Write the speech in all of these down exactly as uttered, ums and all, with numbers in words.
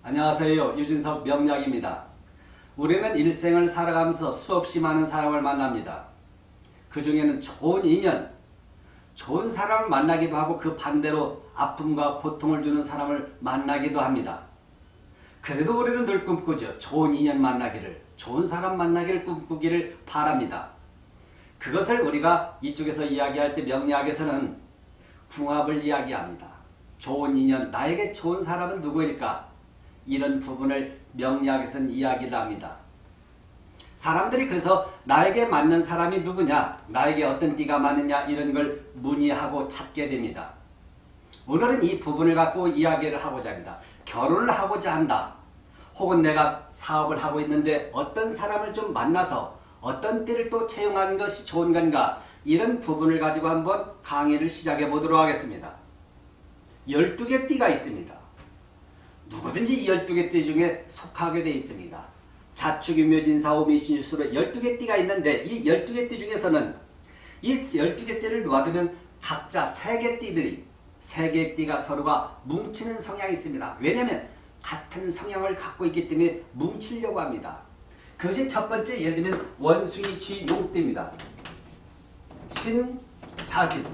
안녕하세요. 유진석 명약입니다. 우리는 일생을 살아가면서 수없이 많은 사람을 만납니다. 그 중에는 좋은 인연, 좋은 사람을 만나기도 하고 그 반대로 아픔과 고통을 주는 사람을 만나기도 합니다. 그래도 우리는 늘 꿈꾸죠. 좋은 인연 만나기를, 좋은 사람 만나기를 꿈꾸기를 바랍니다. 그것을 우리가 이쪽에서 이야기할 때 명리학에서는 궁합을 이야기합니다. 좋은 인연, 나에게 좋은 사람은 누구일까? 이런 부분을 명리학에서는 이야기를 합니다. 사람들이 그래서 나에게 맞는 사람이 누구냐, 나에게 어떤 띠가 맞느냐 이런 걸 문의하고 찾게 됩니다. 오늘은 이 부분을 갖고 이야기를 하고자 합니다. 결혼을 하고자 한다. 혹은 내가 사업을 하고 있는데 어떤 사람을 좀 만나서 어떤 띠를 또 채용하는 것이 좋은 건가, 이런 부분을 가지고 한번 강의를 시작해 보도록 하겠습니다. 열두 개 띠가 있습니다. 누구든지 이 열두 개 띠 중에 속하게 되어 있습니다. 자축인묘진사오미신유수로 열두 개 띠가 있는데 이 열두 개 띠 중에서는 이 열두 개 띠를 놓아두면 각자 세 개 띠들이 세 개 띠가 서로가 뭉치는 성향이 있습니다. 왜냐하면 같은 성향을 갖고 있기 때문에 뭉치려고 합니다. 그것이 첫 번째, 예를 들면 원숭이 쥐 용띠입니다. 신자진.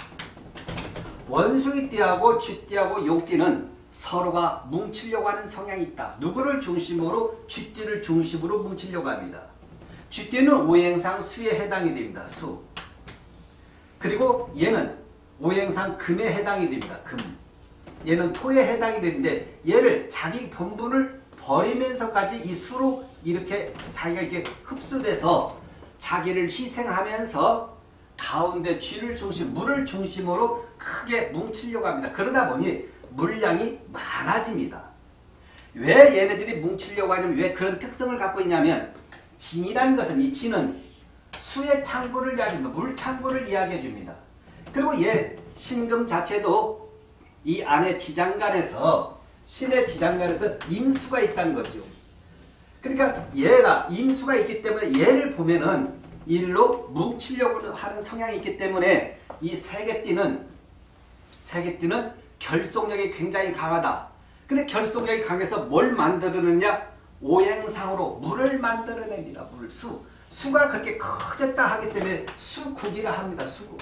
원숭이 띠하고 쥐띠하고 용띠는 서로가 뭉치려고 하는 성향이 있다. 누구를 중심으로? 쥐띠를 중심으로 뭉치려고 합니다. 쥐띠는 오행상 수에 해당이 됩니다. 수. 그리고 얘는 오행상 금에 해당이 됩니다. 금. 얘는 토에 해당이 되는데 얘를 자기 본분을 버리면서까지 이 수로 이렇게 자기가 이렇게 흡수돼서 자기를 희생하면서 가운데 쥐를 중심, 물을 중심으로 크게 뭉치려고 합니다. 그러다 보니 물량이 많아집니다. 왜 얘네들이 뭉치려고 하냐면, 왜 그런 특성을 갖고 있냐면, 진이라는 것은, 이 진은 수의 창고를 이야기합니다. 물 창고를 이야기해 줍니다. 그리고 얘 신금 자체도 이 안에 지장간에서, 신의 지장간에서 임수가 있다는 거죠. 그러니까 얘가 임수가 있기 때문에 얘를 보면은 일로 뭉치려고 하는 성향이 있기 때문에 이 세계띠는 세계띠는 결속력이 굉장히 강하다. 근데 결속력이 강해서 뭘 만들어내냐? 오행상으로 물을 만들어냅니다. 물, 수. 수가 그렇게 커졌다 하기 때문에 수국이라 합니다. 수국.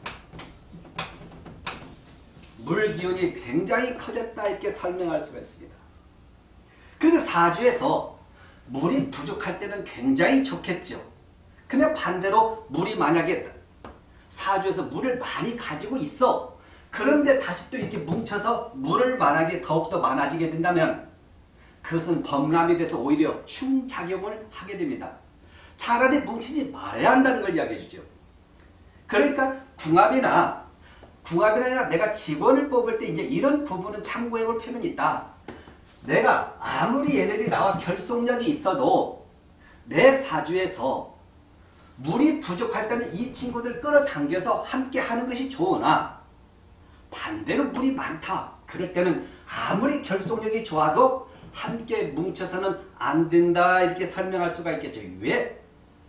물 기운이 굉장히 커졌다 이렇게 설명할 수가 있습니다. 그리고 사주에서 물이 부족할 때는 굉장히 좋겠죠. 근데 반대로 물이 만약에 사주에서 물을 많이 가지고 있어. 그런데 다시 또 이렇게 뭉쳐서 물을 만약에 더욱더 많아지게 된다면 그것은 범람이 돼서 오히려 흉작용을 하게 됩니다. 차라리 뭉치지 말아야 한다는 걸 이야기해 주죠. 그러니까 궁합이나 궁합이나 아니라 내가 직원을 뽑을 때 이제 이런 부분은 참고해 볼 필요는 있다. 내가 아무리 얘네들이 나와 결속력이 있어도 내 사주에서 물이 부족할 때는 이 친구들 끌어당겨서 함께 하는 것이 좋으나, 반대로 물이 많다. 그럴 때는 아무리 결속력이 좋아도 함께 뭉쳐서는 안 된다. 이렇게 설명할 수가 있겠죠. 왜?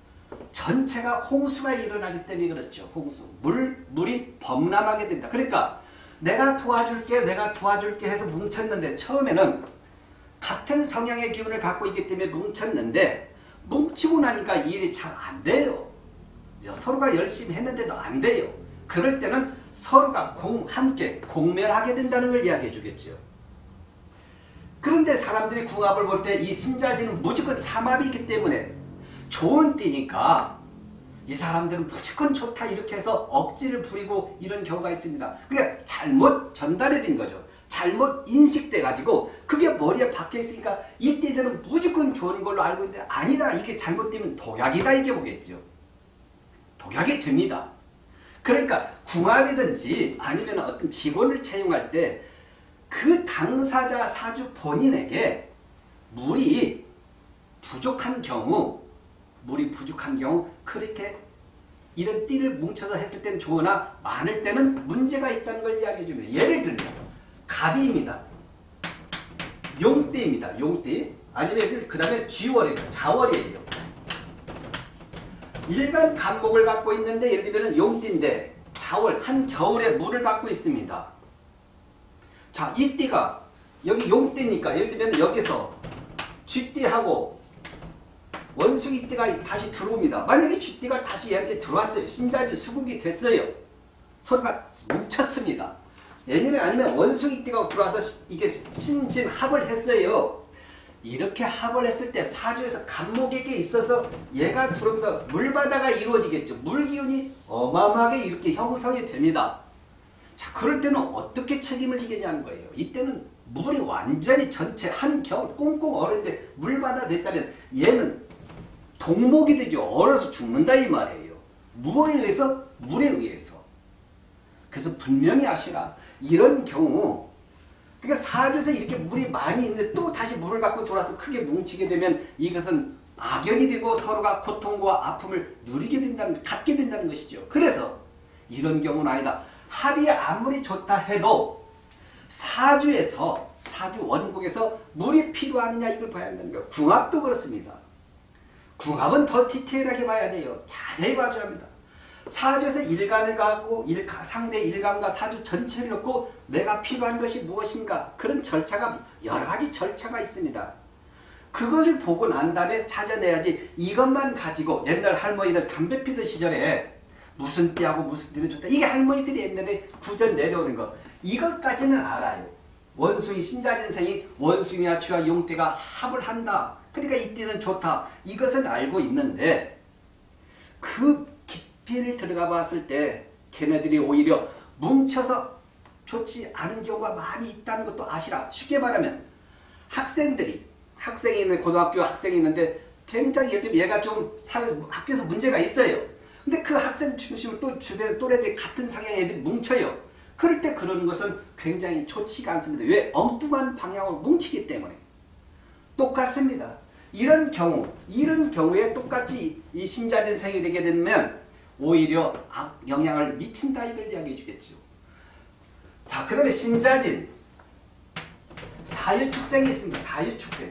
전체가 홍수가 일어나기 때문에 그렇죠. 홍수. 물, 물이 범람하게 된다. 그러니까 내가 도와줄게, 내가 도와줄게 해서 뭉쳤는데 처음에는 같은 성향의 기운을 갖고 있기 때문에 뭉쳤는데 뭉치고 나니까 일이 잘 안 돼요. 서로가 열심히 했는데도 안 돼요. 그럴 때는 서로가 공, 함께 공멸하게 된다는 걸 이야기해 주겠죠. 그런데 사람들이 궁합을 볼 때 이 신자지는 무조건 삼합이 있기 때문에 좋은 띠니까 이 사람들은 무조건 좋다 이렇게 해서 억지를 부리고 이런 경우가 있습니다. 그러니까 잘못 전달이 된 거죠. 잘못 인식돼 가지고 그게 머리에 박혀 있으니까 이 띠들은 무조건 좋은 걸로 알고 있는데 아니다. 이게 잘못되면 독약이다 이렇게 보겠죠. 독약이 됩니다. 그러니까 궁합이든지 아니면 어떤 직원을 채용할 때 그 당사자 사주 본인에게 물이 부족한 경우, 물이 부족한 경우 그렇게 이런 띠를 뭉쳐서 했을 때는 좋으나 많을 때는 문제가 있다는 걸 이야기해 줍니다. 예를 들면 갑이입니다. 용띠입니다. 용띠. 아니면 그 다음에 쥐월입니다. 자월이에요. 일간 간목을 갖고 있는데 예를 들면 용띠인데 자월, 한겨울에 물을 갖고 있습니다. 자, 이 띠가 여기 용띠니까 예를 들면 여기서 쥐띠하고 원숭이띠가 다시 들어옵니다. 만약에 쥐띠가 다시 얘한테 들어왔어요. 신자지 수국이 됐어요. 서로가 뭉쳤습니다. 예님이 아니면 원숭이띠가 들어와서 이게 신진합을 했어요. 이렇게 합을 했을 때 사주에서 간목에게 있어서 얘가 들어오면서 물바다가 이루어지겠죠. 물기운이 어마어마하게 이렇게 형성이 됩니다. 자, 그럴 때는 어떻게 책임을 지겠냐는 거예요. 이때는 물이 완전히 전체 한겨울 꽁꽁 얼었는데 물바다 됐다면 얘는 동목이 되죠. 얼어서 죽는다 이 말이에요. 무엇에 의해서? 물에 의해서. 그래서 분명히 아시라. 이런 경우 그러니까 사주에서 이렇게 물이 많이 있는데 또 다시 물을 갖고 돌아서 크게 뭉치게 되면 이것은 악연이 되고 서로가 고통과 아픔을 누리게 된다는, 갖게 된다는 것이죠. 그래서 이런 경우는 아니다. 합이 아무리 좋다 해도 사주에서, 사주 원국에서 물이 필요하느냐 이걸 봐야 한다는 거예요. 궁합도 그렇습니다. 궁합은 더 디테일하게 봐야 돼요. 자세히 봐줘야 합니다. 사주에서 일간을 갖고 일가, 상대 일간과 사주 전체를 놓고 내가 필요한 것이 무엇인가 그런 절차가 여러 가지 절차가 있습니다. 그것을 보고 난 다음에 찾아내야지 이것만 가지고 옛날 할머니들 담배 피던 시절에 무슨 띠하고 무슨 띠는 좋다. 이게 할머니들이 옛날에 구전 내려오는 거. 이것까지는 알아요. 원숭이 신자진생이 원숭이와 쥐와 용띠가 합을 한다. 그러니까 이 띠는 좋다. 이것은 알고 있는데 그 깊이를 들어가 봤을 때 걔네들이 오히려 뭉쳐서 좋지 않은 경우가 많이 있다는 것도 아시라. 쉽게 말하면 학생들이 학생이 있는 고등학교 학생이 있는데 굉장히 예를 들면 얘가 좀 사회, 학교에서 문제가 있어요. 근데 그 학생 중심으로 또 주변 또래들이 같은 성향의 애들이 뭉쳐요. 그럴 때 그러는 것은 굉장히 좋지가 않습니다. 왜? 엉뚱한 방향으로 뭉치기 때문에. 똑같습니다. 이런 경우, 이런 경우에 똑같이 이 신자진생이 되게 되면 오히려 악 영향을 미친다 이걸 이야기해 주겠죠. 자, 그 다음에 신자진. 사유축생이 있습니다. 사유축생.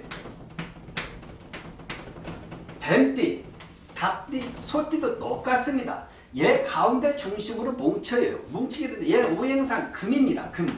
뱀띠, 닭띠, 소띠도 똑같습니다. 얘 가운데 중심으로 뭉쳐요. 뭉치게 되는데 얘 오행상 금입니다. 금.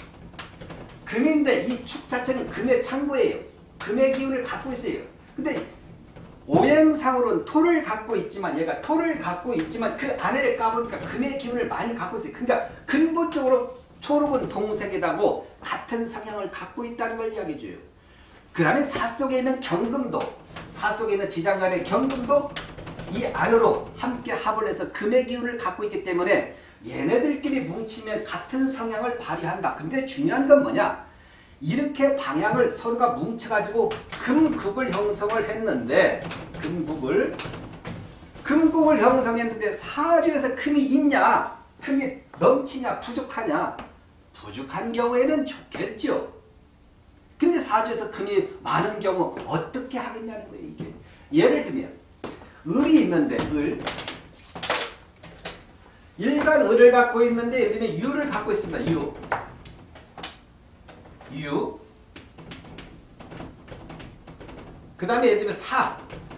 금인데 이 축 자체는 금의 창고예요. 금의 기운을 갖고 있어요. 근데 오행상으로는 토를 갖고 있지만 얘가 토를 갖고 있지만 그 안에를 까보니까 금의 기운을 많이 갖고 있어요. 그러니까 근본적으로 초록은 동색이라고 같은 성향을 갖고 있다는 걸 이야기해줘요. 그 다음에 사 속에 있는 경금도, 사 속에 있는 지장간의 경금도 이 안으로 함께 합을 해서 금의 기운을 갖고 있기 때문에 얘네들끼리 뭉치면 같은 성향을 발휘한다. 근데 중요한 건 뭐냐? 이렇게 방향을 서로가 뭉쳐가지고 금국을 형성을 했는데 금국을 금국을 형성했는데 사주에서 금이 있냐? 금이 넘치냐? 부족하냐? 부족한 경우에는 좋겠죠. 근데 사주에서 금이 많은 경우 어떻게 하겠냐는 거예요. 이게 예를 들면 을이 있는데 을 일간 을을 갖고 있는데 예를 들면 유를 갖고 있습니다. 유 유 그 다음에 예를 들면 사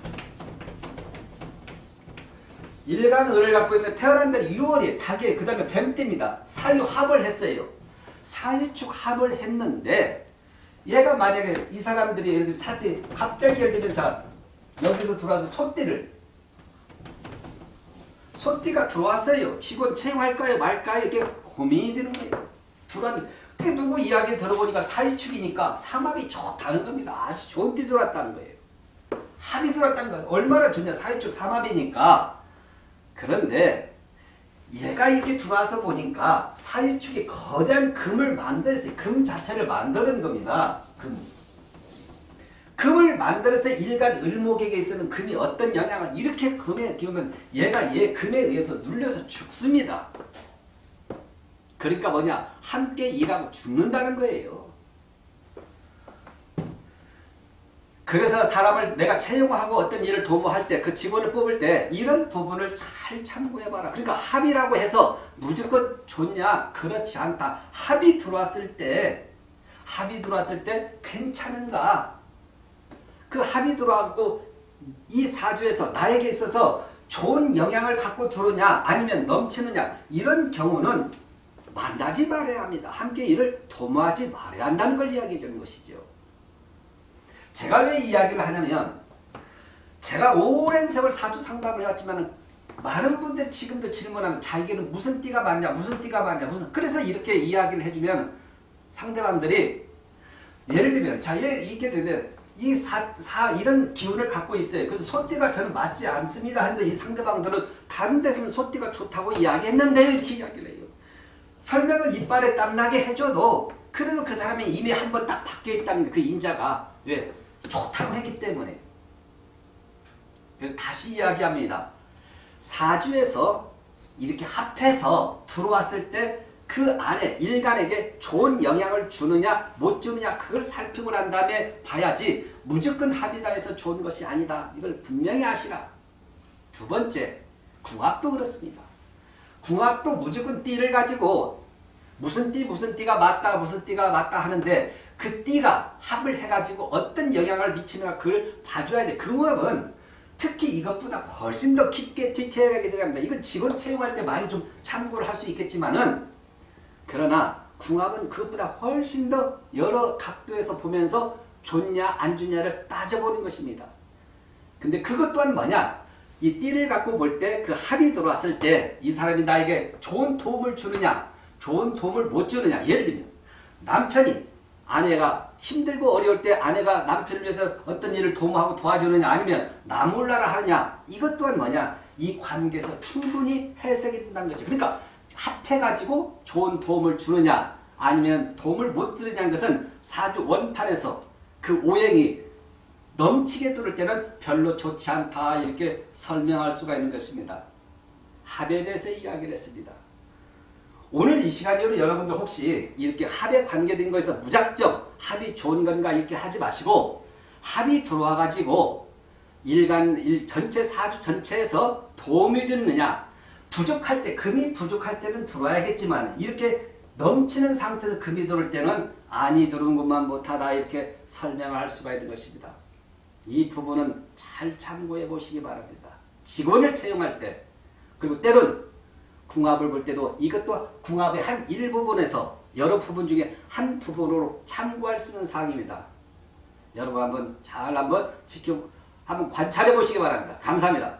일간 을을 갖고 있는데 태어난 데는 유월이에요. 닭이에요. 그 다음에 뱀띠입니다. 사유 합을 했어요. 사유축 합을 했는데 얘가 만약에 이 사람들이 예를 들면 사지 갑자기 예를 들면 자 여기서 들어와서 소띠를 소띠가 들어왔어요. 직원 채용할까요 말까요? 이게 고민이 되는 거예요. 들어왔는데 그 누구 이야기 들어보니까 사유축이니까 삼합이 좋다는 겁니다. 아주 좋은 띠 들어왔다는 거예요. 합이 들어왔다는 거예요. 얼마나 좋냐. 사유축 삼합이니까. 그런데 얘가 이렇게 들어와서 보니까 사유축이 거대한 금을 만들었어요. 금 자체를 만드는 겁니다. 금. 금을 만들어서 일간 을목에게 있어는 금이 어떤 영향을 이렇게 금에 기우면 얘가 얘 금에 의해서 눌려서 죽습니다. 그러니까 뭐냐? 함께 일하고 죽는다는 거예요. 그래서 사람을 내가 채용하고 어떤 일을 도모할 때 그 직원을 뽑을 때 이런 부분을 잘 참고해봐라. 그러니까 합이라고 해서 무조건 좋냐? 그렇지 않다. 합이 들어왔을 때 합이 들어왔을 때 괜찮은가? 그 합이 들어왔고 이 사주에서 나에게 있어서 좋은 영향을 갖고 들어오냐 아니면 넘치느냐 이런 경우는 만나지 말아야 합니다. 함께 일을 도모하지 말아야 한다는 걸 이야기해 주는 것이죠. 제가 왜 이야기를 하냐면 제가 오랜 세월 사주 상담을 해왔지만 많은 분들이 지금도 질문하면 자기는 무슨 띠가 맞냐 무슨 띠가 맞냐 무슨 그래서 이렇게 이야기를 해주면 상대방들이 예를 들면 자 이게 되면 이 사, 사 이런 기운을 갖고 있어요. 그래서 소띠가 저는 맞지 않습니다. 하는데 이 상대방들은 다른 데서는 소띠가 좋다고 이야기했는데요. 이렇게 이야기를 해요. 설명을 이빨에 땀나게 해줘도 그래도 그 사람이 이미 한번 딱 바뀌어 있다는 그 인자가 왜? 좋다고 했기 때문에. 그래서 다시 이야기합니다. 사주에서 이렇게 합해서 들어왔을 때 그 안에 일간에게 좋은 영향을 주느냐 못 주느냐 그걸 살피고 난 다음에 봐야지 무조건 합이다 해서 좋은 것이 아니다. 이걸 분명히 아시라. 두 번째, 궁합도 그렇습니다. 궁합도 무조건 띠를 가지고 무슨 띠 무슨 띠가 맞다 무슨 띠가 맞다 하는데 그 띠가 합을 해가지고 어떤 영향을 미치는가 그걸 봐줘야 돼. 그 궁합은 특히 이것보다 훨씬 더 깊게 디테일하게 들어갑니다. 이건 직원 채용할 때 많이 좀 참고를 할 수 있겠지만은 그러나 궁합은 그것보다 훨씬 더 여러 각도에서 보면서 좋냐 안 좋냐를 따져보는 것입니다. 근데 그것 또한 뭐냐? 이 띠를 갖고 볼 때 그 합이 들어왔을 때 이 사람이 나에게 좋은 도움을 주느냐 좋은 도움을 못 주느냐. 예를 들면 남편이 아내가 힘들고 어려울 때 아내가 남편을 위해서 어떤 일을 도모하고 도와주느냐 아니면 나 몰라라 하느냐. 이것 또한 뭐냐? 이 관계에서 충분히 해석이 된다는 거죠. 그러니까 합해가지고 좋은 도움을 주느냐 아니면 도움을 못 주느냐는 것은 사주 원판에서 그 오행이 넘치게 들을 때는 별로 좋지 않다 이렇게 설명할 수가 있는 것입니다. 합에 대해서 이야기를 했습니다. 오늘 이 시간에는 여러분들 혹시 이렇게 합에 관계된 거에서 무작정 합이 좋은 건가 이렇게 하지 마시고 합이 들어와 가지고 일간 일 전체 사주 전체에서 도움이 되느냐 부족할 때 금이 부족할 때는 들어와야겠지만 이렇게 넘치는 상태에서 금이 들어올 때는 안이 들어온 것만 못하다 이렇게 설명할 수가 있는 것입니다. 이 부분은 잘 참고해 보시기 바랍니다. 직원을 채용할 때 그리고 때론 궁합을 볼 때도 이것도 궁합의 한 일부분에서 여러 부분 중에 한 부분으로 참고할 수 있는 사항입니다. 여러분 한번 잘 한번 지켜 한번 관찰해 보시기 바랍니다. 감사합니다.